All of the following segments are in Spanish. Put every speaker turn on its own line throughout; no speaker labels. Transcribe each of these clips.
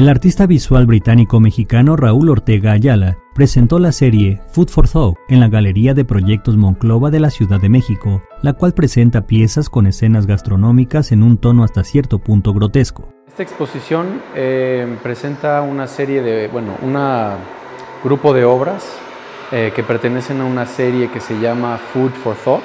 El artista visual británico-mexicano Raúl Ortega Ayala presentó la serie Food for Thought en la Galería de Proyectos Monclova de la Ciudad de México, la cual presenta piezas con escenas gastronómicas en un tono hasta cierto punto grotesco.
Esta exposición presenta una serie de, un grupo de obras que pertenecen a una serie que se llama Food for Thought,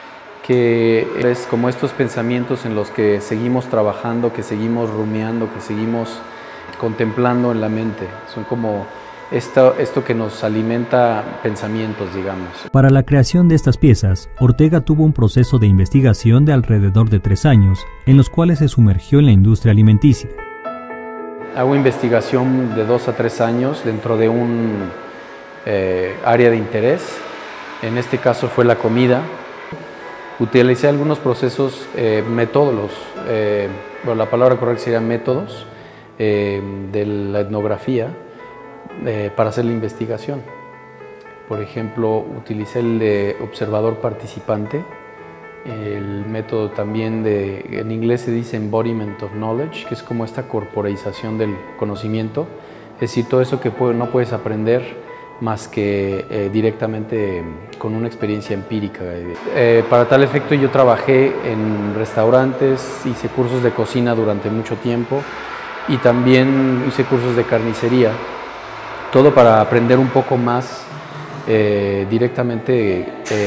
que es como estos pensamientos en los que seguimos trabajando, que seguimos rumiando, que seguimos contemplando en la mente. Son como esto que nos alimenta pensamientos, digamos.
Para la creación de estas piezas, Ortega tuvo un proceso de investigación de alrededor de 3 años, en los cuales se sumergió en la industria alimenticia.
Hago investigación de 2 a 3 años dentro de un área de interés. En este caso fue la comida. Utilicé algunos procesos, métodos, la palabra correcta sería métodos, de la etnografía para hacer la investigación. Por ejemplo, utilicé el de observador participante, el método también en inglés se dice embodiment of knowledge, que es como esta corporalización del conocimiento, es decir, todo eso que no puedes aprender más que directamente con una experiencia empírica. Para tal efecto yo trabajé en restaurantes, hice cursos de cocina durante mucho tiempo y también hice cursos de carnicería, todo para aprender un poco más directamente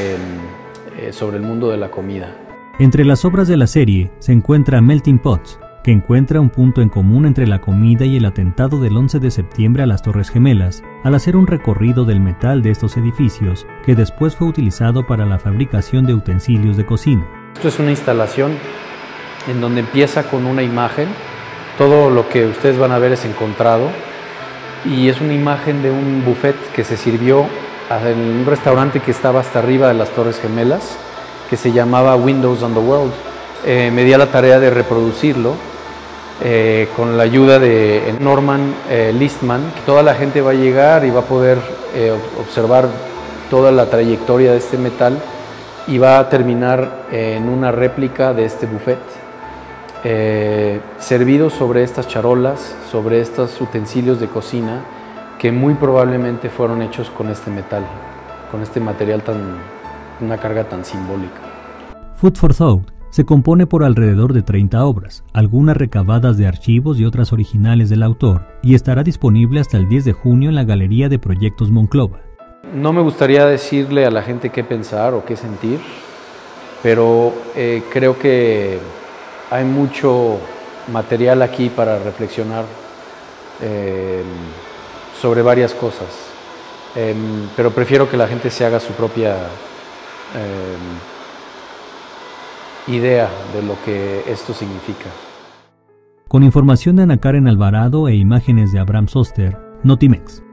sobre el mundo de la comida.
Entre las obras de la serie se encuentra Melting Pots, que encuentra un punto en común entre la comida y el atentado del 11 de septiembre a las Torres Gemelas, al hacer un recorrido del metal de estos edificios, que después fue utilizado para la fabricación de utensilios de cocina.
Esto es una instalación en donde empieza con una imagen, todo lo que ustedes van a ver es encontrado, y es una imagen de un buffet que se sirvió en un restaurante que estaba hasta arriba de las Torres Gemelas, que se llamaba Windows on the World. Me di a la tarea de reproducirlo con la ayuda de Norman Listman. Toda la gente va a llegar y va a poder observar toda la trayectoria de este metal y va a terminar en una réplica de este buffet, servido sobre estas charolas, sobre estos utensilios de cocina que muy probablemente fueron hechos con este metal, con este material una carga tan simbólica.
Food for Thought se compone por alrededor de 30 obras, algunas recabadas de archivos y otras originales del autor, y estará disponible hasta el 10 de junio en la Galería de Proyectos Monclova.
No me gustaría decirle a la gente qué pensar o qué sentir, pero creo que hay mucho material aquí para reflexionar sobre varias cosas, pero prefiero que la gente se haga su propia idea de lo que esto significa.
Con información de Ana Karen Alvarado e imágenes de Abraham Soster, Notimex.